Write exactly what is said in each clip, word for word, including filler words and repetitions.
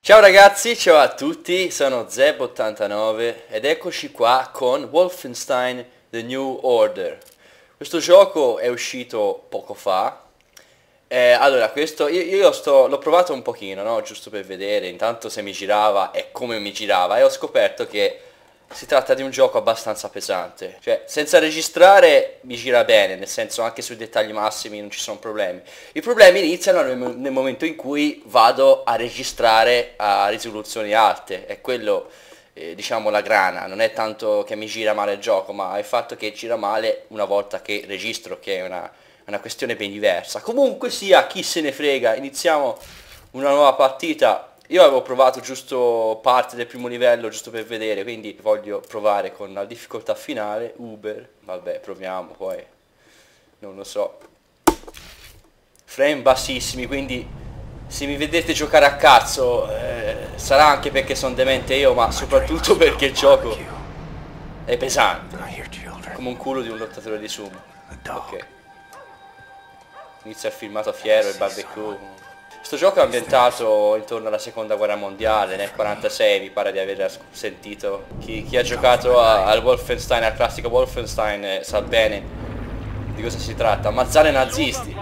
Ciao ragazzi, ciao a tutti, sono Zeb ottantanove ed eccoci qua con Wolfenstein The New Order. Questo gioco è uscito poco fa. Eh, allora, questo io, io sto, l'ho provato un pochino, no? Giusto per vedere intanto se mi girava e come mi girava, e ho scoperto che si tratta di un gioco abbastanza pesante. Cioè, senza registrare mi gira bene, nel senso anche sui dettagli massimi non ci sono problemi. I problemi iniziano nel, nel momento in cui vado a registrare a risoluzioni alte. È quello, eh, diciamo, la grana. Non è tanto che mi gira male il gioco, ma è il fatto che gira male una volta che registro, che è una, una questione ben diversa. Comunque sia, chi se ne frega, iniziamo una nuova partita. Io avevo provato giusto parte del primo livello, giusto per vedere, quindi voglio provare con la difficoltà finale, Uber, vabbè, proviamo, poi, non lo so. Frame bassissimi, quindi se mi vedete giocare a cazzo, eh, sarà anche perché sono demente io, ma soprattutto perché il gioco è pesante, come un culo di un lottatore di sumo. Ok. Inizia il filmato fiero, il barbecue. Questo gioco è ambientato intorno alla seconda guerra mondiale, nel quarantasei, mi pare di aver sentito. Chi, chi ha giocato a, al Wolfenstein, al classico Wolfenstein, eh, sa bene di cosa si tratta. Ammazzare nazisti.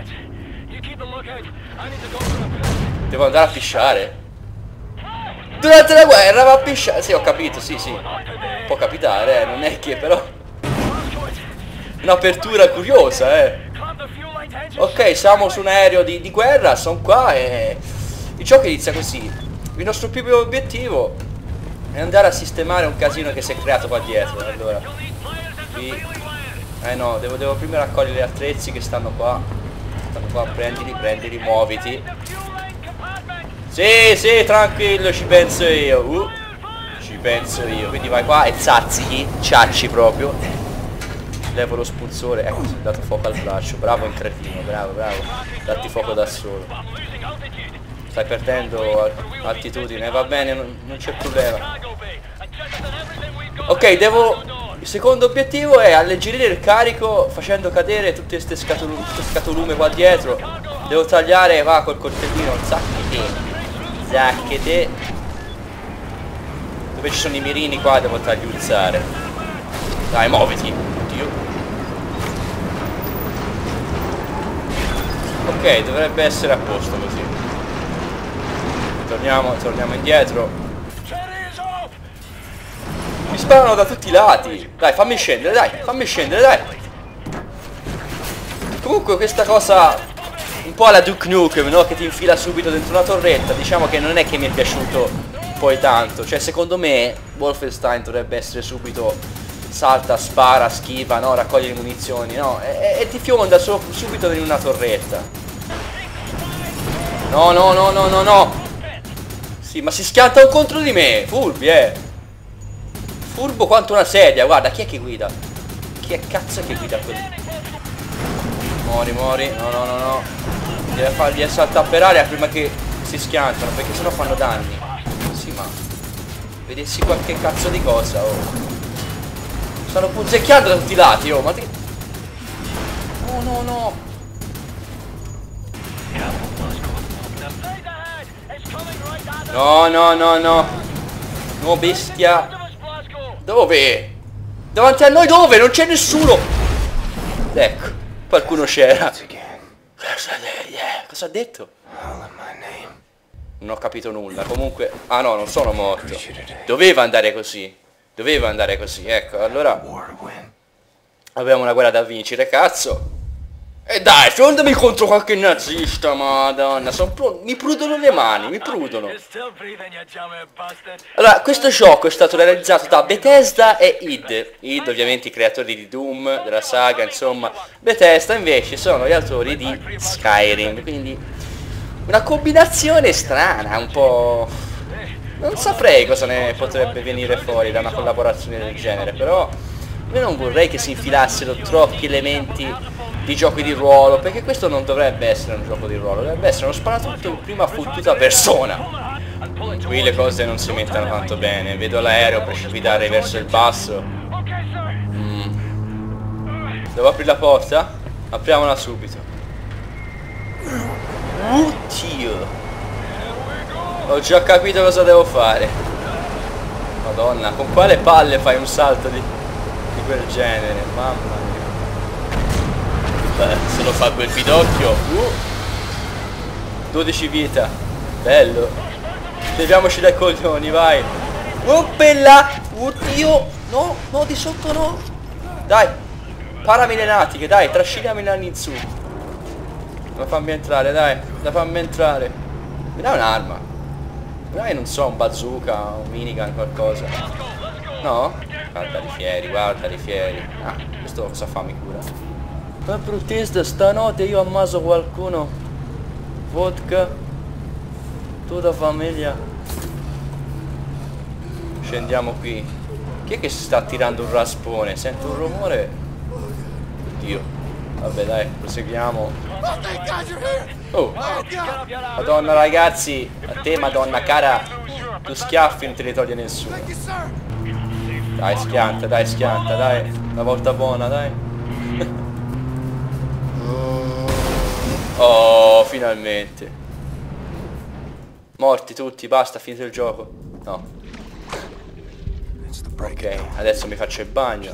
Devo andare a pisciare. Durante la guerra va a pisciare. Sì, ho capito, sì, sì. Può capitare, eh, non è che però... Un'apertura curiosa, eh. Ok, siamo su un aereo di, di guerra, sono qua e il gioco inizia così. Il nostro primo obiettivo è andare a sistemare un casino che si è creato qua dietro. Allora, qui... Eh no, devo, devo prima raccogliere gli attrezzi che stanno qua. Stanno qua, prendili, prendili, muoviti. Sì, sì, tranquillo, ci penso io. Uh, ci penso io. Quindi vai qua e zazzichi, ciacci proprio. Levo lo spulsore, ecco, si è dato fuoco al braccio, bravo in cretino, bravo, bravo, datti fuoco da solo. Stai perdendo altitudine, va bene, non, non c'è problema. Ok, devo... Il secondo obiettivo è alleggerire il carico facendo cadere tutte queste scatolume, scatolume qua dietro. Devo tagliare, va, col coltellino, zacchete, zacchete. Dove ci sono i mirini qua devo tagliuzzare. Dai, muoviti. Ok, dovrebbe essere a posto così. Torniamo, torniamo indietro. Mi sparano da tutti i lati. Dai, fammi scendere, dai, fammi scendere, dai. Comunque questa cosa un po' alla Duke Nukem, no? Che ti infila subito dentro una torretta. Diciamo che non è che mi è piaciuto poi tanto. Cioè, secondo me Wolfenstein dovrebbe essere subito salta, spara, schiva, no? Raccoglie le munizioni, no? E, e ti fionda so, subito in una torretta. No, no, no, no, no, no. Sì, ma si schianta un contro di me. Furbi, eh. Furbo quanto una sedia. Guarda, chi è che guida? Chi è cazzo che guida quello? Muori, muori. No, no, no, no. Deve fargli saltare per aria prima che si schiantano, perché sennò fanno danni. Sì, ma vedessi qualche cazzo di cosa, oh. Stanno punzecchiando da tutti i lati, oh, ma ti... No, no, no. No, no, no, no. No, bestia. Dove? Davanti a noi dove? Non c'è nessuno. Ecco, qualcuno c'era. Cosa ha detto? Non ho capito nulla. Comunque... Ah no, non sono morto. Doveva andare così. Doveva andare così, ecco, allora abbiamo una guerra da vincere, cazzo. E dai, fiondami contro qualche nazista, madonna, son mi prudono le mani, mi prudono. Allora, questo gioco è stato realizzato da Bethesda e id. id, ovviamente, i creatori di Doom, della saga, insomma. Bethesda, invece, sono gli autori di Skyrim, quindi una combinazione strana, un po'... Non saprei cosa ne potrebbe venire fuori da una collaborazione del genere, però io non vorrei che si infilassero troppi elementi di giochi di ruolo, perché questo non dovrebbe essere un gioco di ruolo, dovrebbe essere uno sparatutto in prima fottuta persona. Qui le cose non si mettono tanto bene, vedo l'aereo precipitare verso il basso. Mm. Devo aprire la porta? Apriamola subito. Oddio! Ho già capito cosa devo fare. Madonna, con quale palle fai un salto di, di quel genere? Mamma mia. Beh, se lo fa quel pidocchio. Uh. dodici vita. Bello. Leviamoci dai coglioni, vai. Oh, bella. Oddio. No, no, di sotto no. Dai. Paramilenatiche, dai, trasciniamo i nani in su. Ma fammi entrare, dai. Da fammi entrare. Mi dai un'arma? Dai, non so, un bazooka, un minigun, qualcosa. No? Guardali fieri, guardali fieri. Ah, questo cosa fa, mi cura. Ma bruttista, stanotte io ammazzo qualcuno. Vodka. Tutta famiglia. Scendiamo qui. Chi è che si sta tirando un raspone? Sento un rumore. Oddio. Vabbè, dai, proseguiamo. Oh, madonna ragazzi, a te madonna cara, tu schiaffi non te li toglie nessuno. Dai schianta, dai schianta, dai, una volta buona, dai. Oh, finalmente. Morti tutti, basta, finito il gioco. No. Ok, adesso mi faccio il bagno.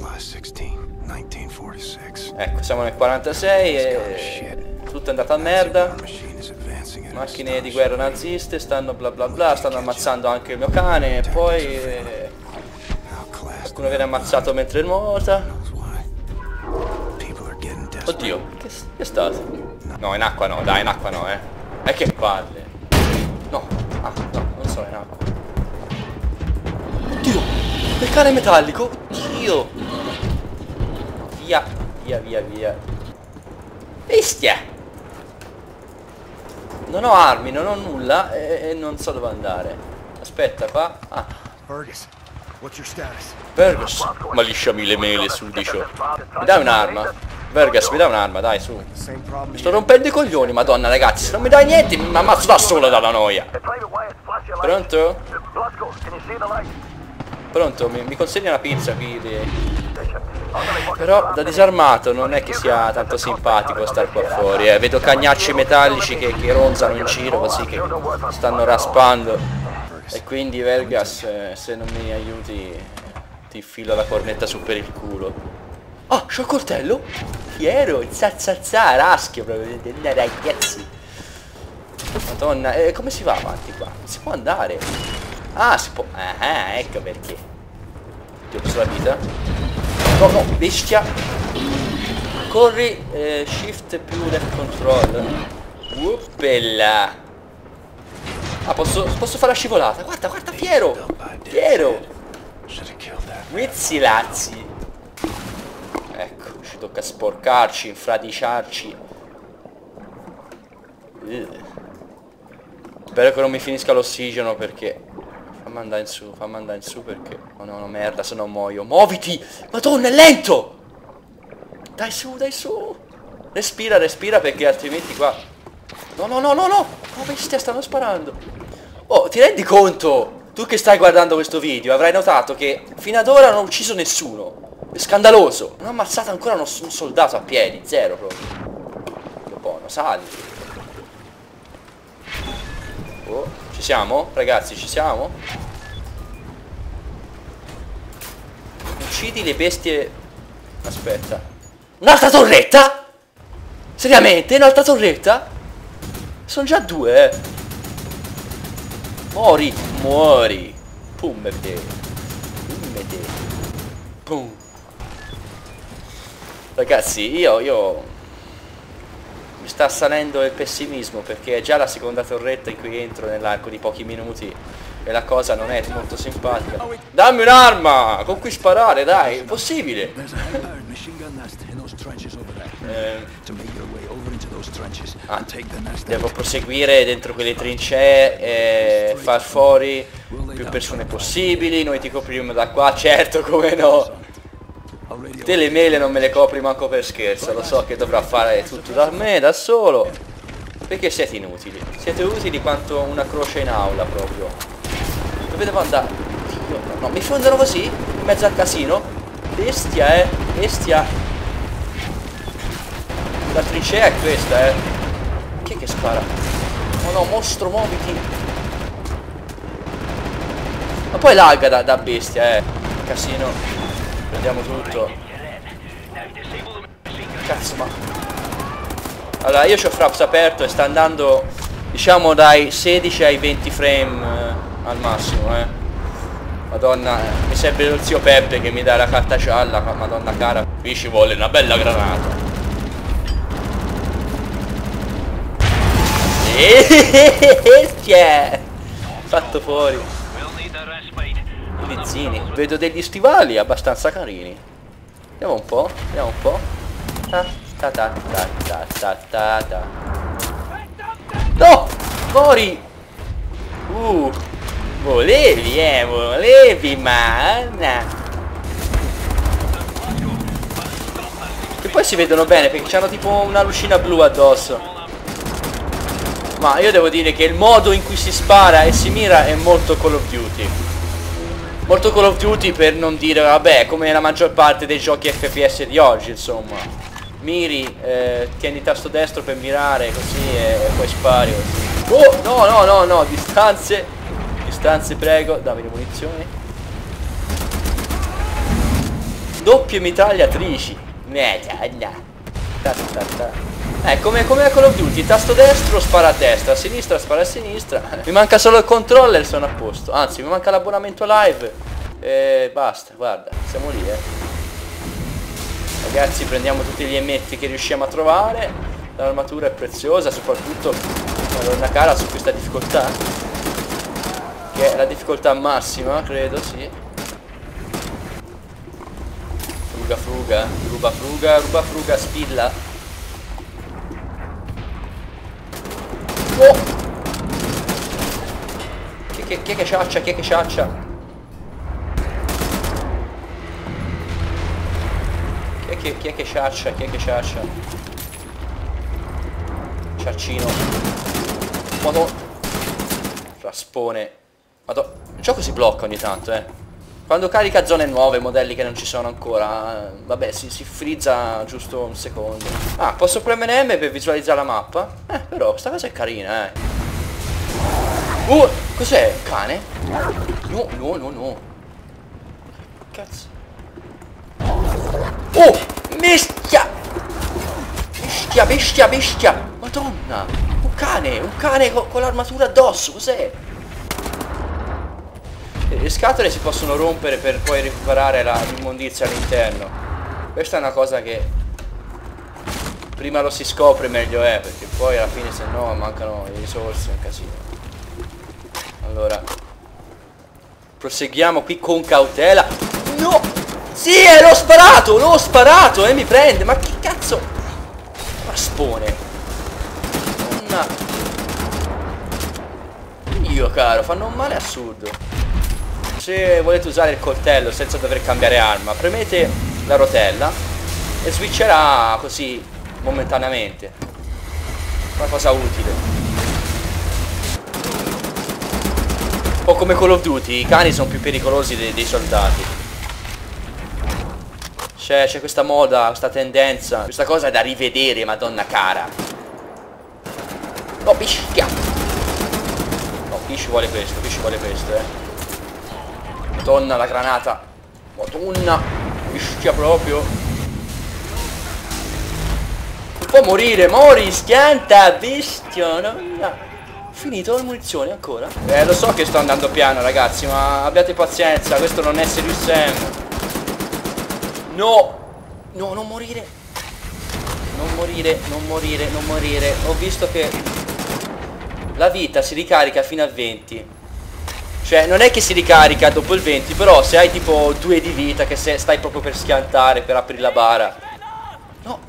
Ecco, siamo nel quarantasei e tutto è andato a merda. Macchine di guerra naziste stanno bla bla bla, stanno ammazzando anche il mio cane. E poi eh, qualcuno viene ammazzato mentre nuota. Oddio, che, che è stato? No, in acqua no, dai, in acqua no, eh. E che palle. No, ah, no, non sono in acqua. Oddio, il cane metallico, oddio. Via, via, via, via. Bestia. Non ho armi, non ho nulla e, e non so dove andare. Aspetta qua. Ah. Fergus, what's your status? Fergus, ma lisciami le mele sul di ciò. Mi dai un'arma? Fergus, mi dai un'arma, dai, su. Mi sto rompendo i coglioni, madonna ragazzi. Se non mi dai niente mi ammazzo da solo dalla noia. Pronto? Pronto? Mi, mi consegni una pizza qui di... Però da disarmato non è che sia tanto simpatico star qua fuori, eh. Vedo cagnacci metallici che, che ronzano in giro così, che stanno raspando. E quindi Vergas, eh, se non mi aiuti ti infilo la cornetta su per il culo. Ah, c'ho il coltello? Fiero, il zazzazza, raschio proprio, ragazzi. Madonna, eh, come si va avanti qua? Si può andare. Ah, si può... Ah, ecco perché. Ti ho preso la vita. No, no, bestia. Corri, eh, shift più left control. Uppella. Ah, posso, posso fare la scivolata. Guarda, guarda, fiero. Fiero. Rizzi lazzi. Ecco, ci tocca sporcarci, infradiciarci. uh. Spero che non mi finisca l'ossigeno perché... Fammi andare in su, fammi andare in su perché... Oh no, no, merda, se no muoio. Muoviti! Madonna, è lento! Dai su, dai su! Respira, respira perché altrimenti qua... No, no, no, no, no! Oh, bestia, stanno sparando! Oh, ti rendi conto? Tu che stai guardando questo video avrai notato che fino ad ora non ho ucciso nessuno. È scandaloso! Non ho ammazzato ancora uno, un soldato a piedi, zero proprio. Che buono, sali. Oh. Ci siamo? Ragazzi, ci siamo? Uccidi le bestie... Aspetta. Un'altra torretta? Seriamente? Un'altra torretta? Sono già due, eh. Muori, muori. Pum, bebè. Pum, bebè. Pum. Ragazzi, io, io... Mi sta salendo il pessimismo perché è già la seconda torretta in cui entro nell'arco di pochi minuti e la cosa non è molto simpatica. Dammi un'arma con cui sparare, dai, è possibile. eh, ah, devo proseguire dentro quelle trincee e far fuori più persone possibili. Noi ti copriamo da qua, certo, come no. Te le mele non me le copri manco per scherzo. Lo so che dovrà fare tutto da me, da solo. Perché siete inutili. Siete utili quanto una croce in aula proprio. Dove devo andare? Dio, no, no, mi fondono così in mezzo al casino. Bestia, eh, bestia. La trincea è questa, eh. Chi è che spara? Oh no, mostro, muoviti. Ma poi lagga da, da bestia, eh. Casino. Prendiamo tutto. Cazzo, ma... Allora, io c'ho Fraps aperto e sta andando, diciamo, dai sedici ai venti frame eh, al massimo, eh. Madonna, eh, mi serve lo zio Peppe che mi dà la carta gialla, madonna cara. Qui ci vuole una bella granata. Eeeh, fatto fuori. I lizzini. Vedo degli stivali abbastanza carini. Vediamo un po', vediamo un po'. Ta ta ta ta ta ta ta ta. No! Mori! Uh! Volevi, eh, volevi, manna! Che poi si vedono bene perché hanno tipo una lucina blu addosso. Ma io devo dire che il modo in cui si spara e si mira è molto Call of Duty. Molto Call of Duty, per non dire, vabbè, come la maggior parte dei giochi F P S di oggi, insomma. Miri, eh, tieni il tasto destro per mirare così e, e poi spari così. Oh, no, no, no, no, distanze. Distanze, prego, dammi le munizioni. Doppie mitragliatrici. Eh, come, come a Call of Duty, tasto destro spara a destra, a sinistra spara a sinistra. Mi manca solo il controller, sono a posto. Anzi, mi manca l'abbonamento live. E basta, guarda, siamo lì, eh. Ragazzi, prendiamo tutti gli emetti che riusciamo a trovare. L'armatura è preziosa, soprattutto madonna cara su questa difficoltà. Che è la difficoltà massima, credo, sì. Fruga fruga, ruba fruga, ruba fruga, spilla. Oh! Chi, chi, chi è che ciaccia, chi è che ciaccia? Chi è che, chi è che ciaccia, chi è che ciaccia? Ciaccino. Madonna. Raspone. Madonna. Il gioco si blocca ogni tanto, eh. Quando carica zone nuove, modelli che non ci sono ancora, eh, vabbè, si, si frizza giusto un secondo. Ah, posso premere M per visualizzare la mappa? Eh, però, sta cosa è carina, eh. Uh, cos'è? Un cane? No, no, no, no. Cazzo. Oh, bestia! Bestia, bestia, bestia! Madonna! Un cane, un cane con, con l'armatura addosso, cos'è? Le scatole si possono rompere per poi recuperare l'immondizia all'interno. Questa è una cosa che prima lo si scopre meglio è, perché poi alla fine se no mancano le risorse, è un casino. Allora proseguiamo qui con cautela. No! Sì, eh, l'ho sparato, l'ho sparato e eh, mi prende, ma che cazzo? Raspone. Una... Io caro, fanno un male assurdo. Se volete usare il coltello senza dover cambiare arma, premete la rotella e switcherà così momentaneamente. Una cosa utile. Un po' come Call of Duty, i cani sono più pericolosi dei, dei soldati. C'è questa moda, questa tendenza, questa cosa è da rivedere, madonna cara. No, piscia. No, qui ci vuole questo, qui ci vuole questo, eh. Madonna, la granata. Madonna, mischia proprio. Non può morire, mori, schianta, bestia, no? No. Finito le munizioni ancora? Eh, lo so che sto andando piano, ragazzi, ma abbiate pazienza, questo non è Serious Sam. No! No, non morire. Non morire, non morire, non morire. Ho visto che la vita si ricarica fino a venti. Cioè, non è che si ricarica dopo il venti, però se hai tipo due di vita che se stai proprio per schiantare, per aprire la bara. No.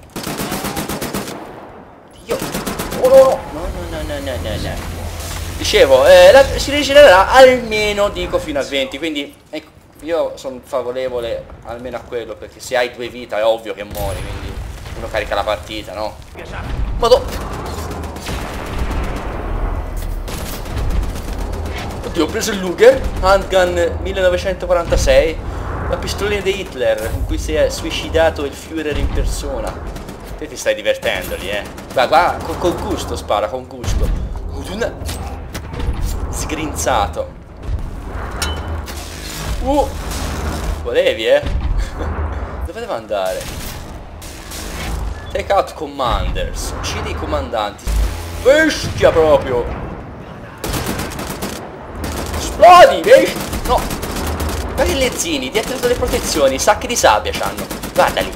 Dio. Oh no, no, no, no, no, no, no, no. Dicevo, eh, la, si rigenererà almeno, dico, fino a venti, quindi ecco, io sono favorevole almeno a quello, perché se hai due vita è ovvio che muori, quindi uno carica la partita, no? Madonna. Oddio, ho preso il Luger, handgun millenovecentoquarantasei, la pistolina di Hitler con cui si è suicidato il Führer in persona. Te ti stai divertendo lì, eh? Va, va, con, con gusto spara, con gusto. Sgrinzato. Uh! Volevi, eh? Dove devo andare? Take out commanders. Uccidi i comandanti. Bestia proprio! Esplodi! Bestia! No! Guarda i lezzini, dietro delle protezioni, sacchi di sabbia c'hanno. Guardali!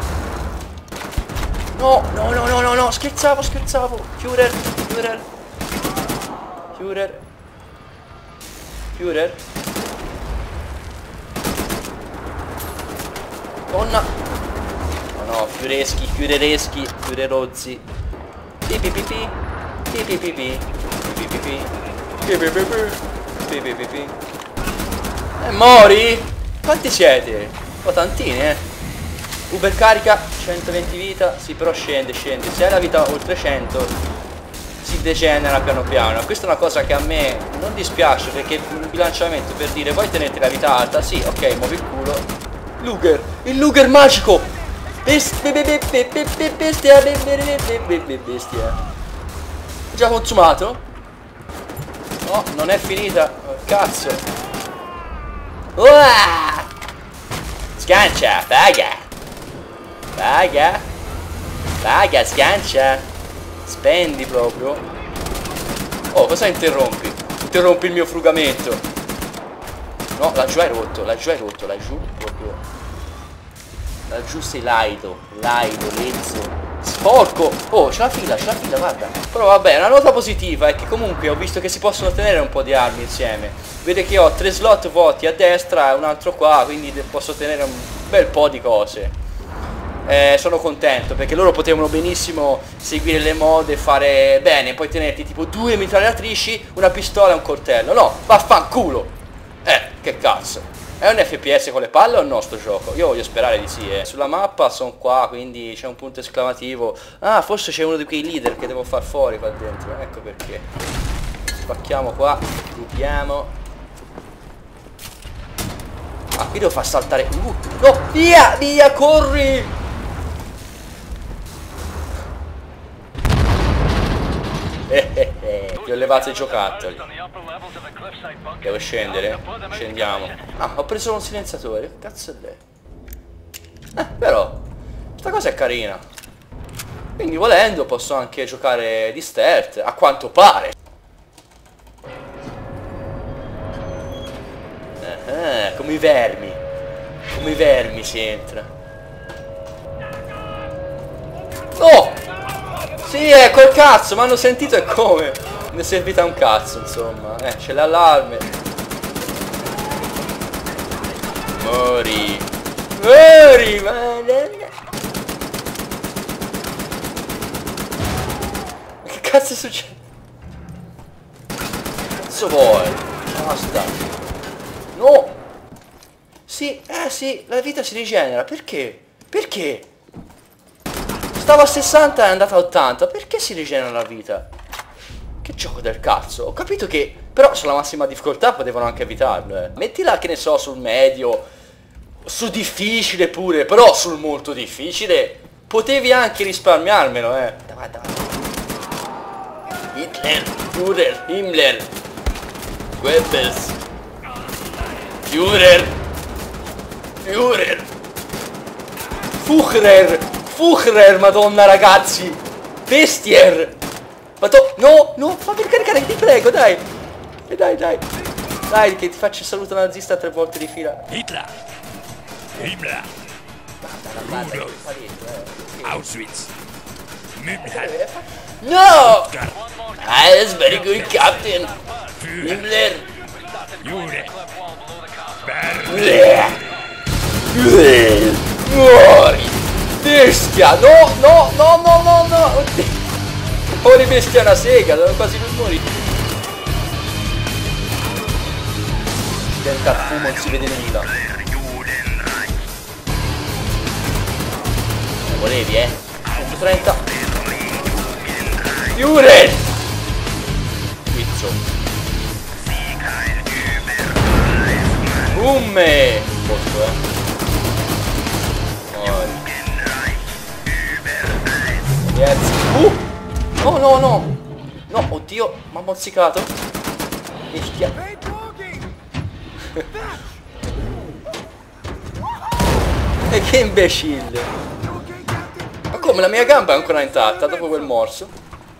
No, no, no, no, no, no, scherzavo, scherzavo. Führer, Führer. Führer. Führer. Donna. No, no, Führeschi, Führereschi, Führerozzi. Pi pi pi pi. Pi pi pi pi. Pi pi pi pi. Pi pi pi pi. Pi pi pi pi. E mori? Quanti siete? Oh, tantini, eh. Uber carica, centoventi vita, sì però scende, scende, se hai la vita oltre cento si degenera piano piano. Questa è una cosa che a me non dispiace, perché il bilanciamento, per dire vuoi tenerti la vita alta, sì, ok, muovi il culo. Luger, il Luger magico! Bestia, bestia, bestia. Già consumato? No, non è finita, oh, cazzo. Uah! Sgancia, paga! Paga, paga, sgancia, spendi proprio. Oh, cosa interrompi? Interrompi il mio frugamento. No, laggiù hai rotto, laggiù hai rotto, laggiù proprio. Laggiù sei laido, laido, lezzo, sporco. Oh, c'è la fila, c'è la fila, guarda. Però vabbè, una nota positiva è che comunque ho visto che si possono tenere un po' di armi insieme. Vede che ho tre slot vuoti a destra e un altro qua, quindi posso tenere un bel po' di cose. Eh, sono contento perché loro potevano benissimo seguire le mode e fare bene, poi tenerti tipo due mitragliatrici, una pistola e un coltello. No, vaffanculo. Eh, che cazzo. È un F P S con le palle o no sto gioco? Io voglio sperare di sì, eh. Sulla mappa sono qua, quindi c'è un punto esclamativo. Ah, forse c'è uno di quei leader che devo far fuori qua dentro. Ecco perché. Spacchiamo qua, rubiamo. Ah, qui devo far saltare. Uh, no, via, via, corri! Eh, eh, eh. Ti ho levato i giocattoli. Devo scendere? Scendiamo. Ah, ho preso un silenziatore. Che cazzo è lei? Eh, però questa cosa è carina. Quindi volendo posso anche giocare di stealth, a quanto pare. Eh, come i vermi. Come i vermi si entra. Oh! Sì, è col cazzo, ma hanno sentito e come? Ne è servita un cazzo, insomma. Eh, c'è l'allarme. Mori. Mori, madonna. Che cazzo succede? Che cazzo vuoi? Basta. No. Sì, eh sì, la vita si rigenera. Perché? Perché? Stavo a sessanta e è andata a ottanta. Perché si rigenera la vita? Che gioco del cazzo. Ho capito che però sulla massima difficoltà potevano anche evitarlo, eh. Mettila, che ne so, sul medio, su difficile pure. Però sul molto difficile potevi anche risparmiarmelo, eh. Davai, davai. Hitler, Führer, Himmler, Goebbels, Führer, Führer, Führer, Führer, madonna ragazzi. Bestier. Madonna, no, no, fammi ricaricare, ti prego, dai. E dai, dai. Dai, che ti faccio il saluto nazista tre volte di fila. Hitler, Himmler, Guarda, Rudolf, Auschwitz, München, no! Ah, that's very good, Captain. Himmler. Jure, Muori! Bestia! No, no, no, no, no, no! Oddio! Muori bestia, una sega, dove quasi non muori. Diventa fumo, non si vede nulla. Lo volevi, eh? centotrenta. Jure! Quizzo. Umme! Posto, eh. Yes. Uh! No, no, no! No, oddio, mi ha mozzicato. Bestia. E che imbecille. Ma come, la mia gamba è ancora intatta dopo quel morso?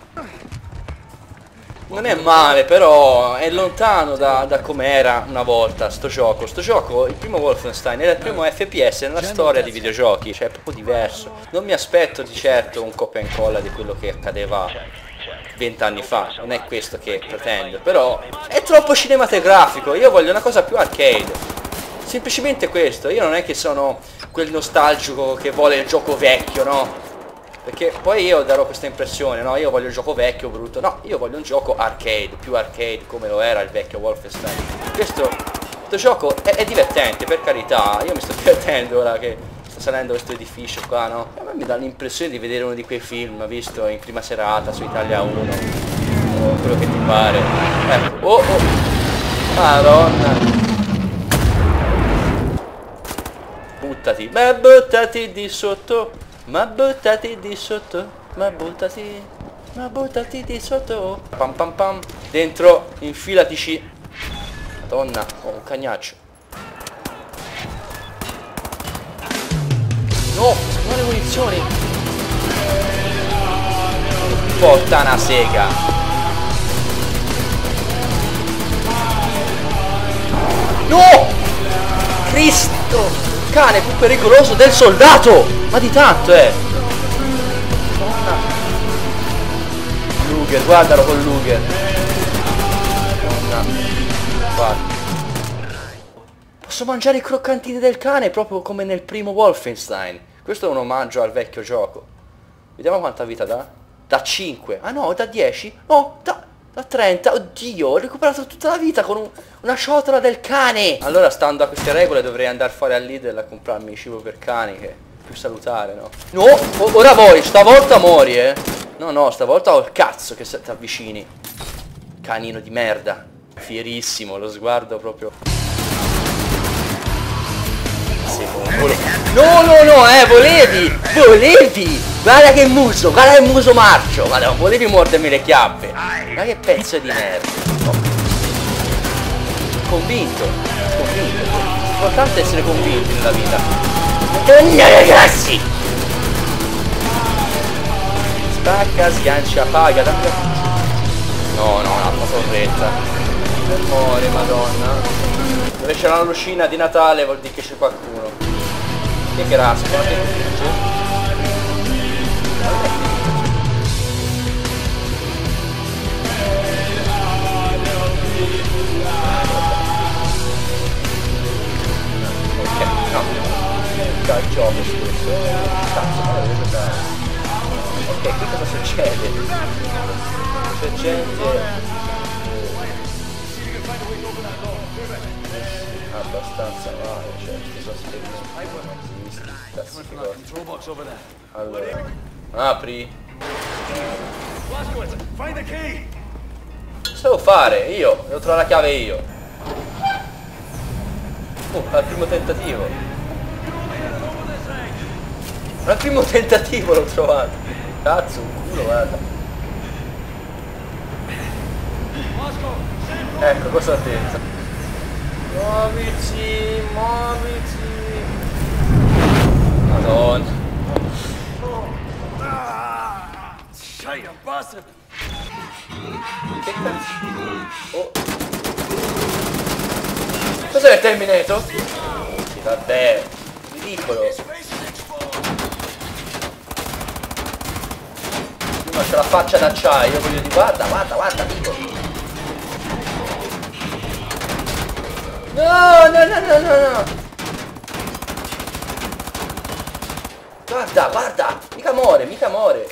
Non è male, però è lontano da, da come era una volta sto gioco. Sto gioco, il primo Wolfenstein, era il primo F P S nella storia di videogiochi. Cioè è proprio diverso. Non mi aspetto di certo un copia e incolla di quello che accadeva vent'anni fa. Non è questo che pretendo. Però è troppo cinematografico. Io voglio una cosa più arcade. Semplicemente questo. Io non è che sono quel nostalgico che vuole il gioco vecchio, no? Perché poi io darò questa impressione, no? Io voglio il gioco vecchio, brutto. No, io voglio un gioco arcade, più arcade, come lo era il vecchio Wolfenstein. Questo, questo gioco è, è divertente, per carità. Io mi sto divertendo ora che sta salendo questo edificio qua, no? A me mi dà l'impressione di vedere uno di quei film, visto in prima serata su Italia uno. O quello che ti pare. Ecco, oh oh. Madonna. Buttati. Beh, buttati di sotto. Ma buttati di sotto, ma buttati, ma buttati di sotto. Pam pam pam. Dentro, infilatici. Madonna, ho un cagnaccio. No, non le munizioni. Puttana sega. No! Cristo! Cane più pericoloso del soldato! Ma di tanto, eh! Madonna. Luger, guardalo con Luger. Madonna. Guarda. Posso mangiare i croccantini del cane proprio come nel primo Wolfenstein. Questo è un omaggio al vecchio gioco. Vediamo quanta vita dà. Da cinque. Ah no, da dieci? No, da... Da trenta, oddio, ho recuperato tutta la vita con un, una ciotola del cane. Allora, stando a queste regole, dovrei andare fuori al Lidl a comprarmi cibo per cani, che è più salutare, no? No, ora voi, stavolta muori, eh. No, no, stavolta ho il cazzo che ti avvicini. Canino di merda. Fierissimo, lo sguardo proprio. No, no, no, eh, volevi, volevi. Guarda che muso, guarda che muso marcio. Guarda, non volevi mordermi le chiappe. Ma che pezzo di merda. No. Convinto, convinto. L'importante è essere convinti nella vita. Madonna ragazzi. Spacca, sgancia, paga. Dammi... No, no, un'altra torretta. Per muore, madonna. Dove c'è una lucina di Natale vuol dire che c'è qualcuno. Che grasso, guarda che dice. Ok, no. Già il gioco stesso. Cazzo, ma devo giocare. Ok, qui cosa succede? C'è gente... abbastanza male, cioè questi sospetti non esistono. Allora, apri. Cosa devo fare? Io, devo trovare la chiave io. Oh, al primo tentativo. Al primo tentativo l'ho trovato. Cazzo, un culo, guarda. Ecco, cosa ha detto? Muoviti, muoviti. Madonna. Che cazzo? Oh. Cos'è il Terminator? Sì, vabbè, ridicolo. Ma c'è la faccia d'acciaio, voglio dire, guarda, guarda, guarda, dico. No, no, no, no, no, no. Guarda, guarda, mica muore, mica muore.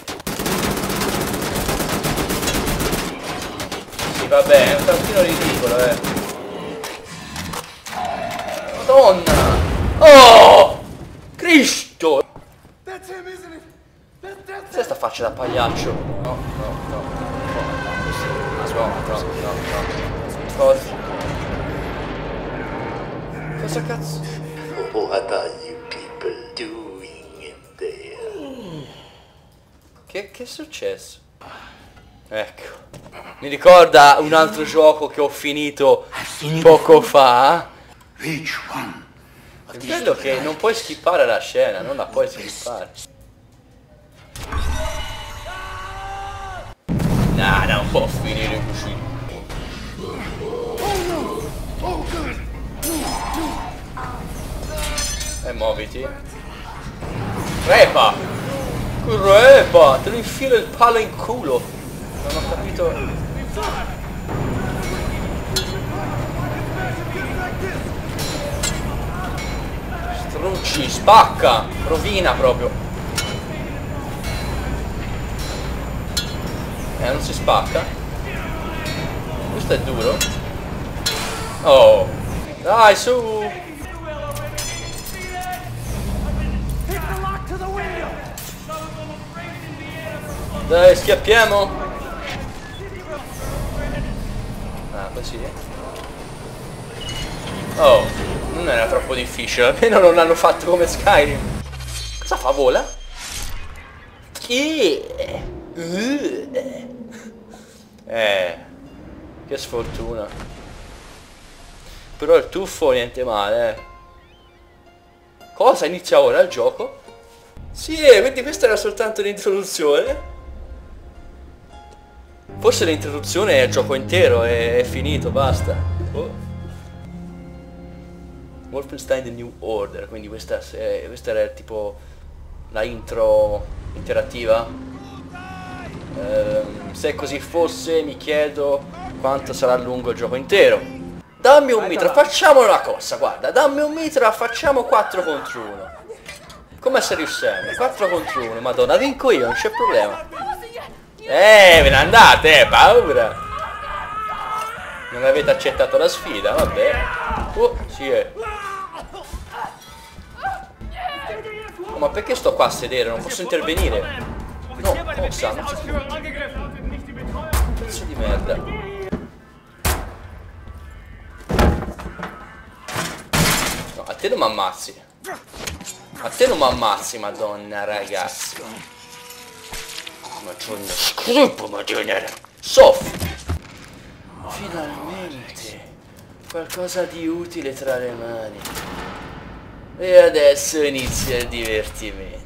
Sì, vabbè, è un tantino ridicolo, eh. Madonna. Oh! Cristo! Cos'è sta faccia da pagliaccio? No, no, no. No, no, no, no. Cosa? Cosa cazzo? What are you people doing in there? Che, che è successo? Ecco. Mi ricorda un altro gioco che ho finito poco fa. Which one Il bello è che non puoi skippare la scena, non la puoi skippare. Nah, non può finire così. E muoviti. Crepa! Crepa! Te lo infilo il palo in culo! Non ho capito. Strucci, spacca! Rovina proprio. Eh, non si spacca. Questo è duro. Oh! Dai, su! Dai, schiappiamo! Ah, così. Oh, non era troppo difficile, almeno non l'hanno fatto come Skyrim. Cosa fa, vola? Che? Eh, che sfortuna. Però il tuffo niente male, eh. Cosa? Inizia ora il gioco? Sì, quindi questa era soltanto l'introduzione. Forse l'introduzione è il gioco intero, è, è finito, basta. Oh. Wolfenstein The New Order, quindi questa, è, questa era tipo la intro interattiva. Ehm, se così fosse, mi chiedo quanto sarà lungo il gioco intero. Dammi un mitra, facciamo una cosa, guarda, dammi un mitra, facciamo quattro contro uno. Come se riusciamo? quattro contro uno, madonna, vinco io, non c'è problema. Eh, ve ne andate, eh, paura. Non avete accettato la sfida, vabbè. Oh, sì, eh. Oh, ma perché sto qua a sedere? Non posso intervenire. No, cosa? Non c'è più. Pezzo di merda. No, a te non mi ammazzi. A te non mi ammazzi, madonna, ragazzi. Madonna, scrupo, madonna. Soffio. Finalmente. Qualcosa di utile tra le mani. E adesso inizia il divertimento.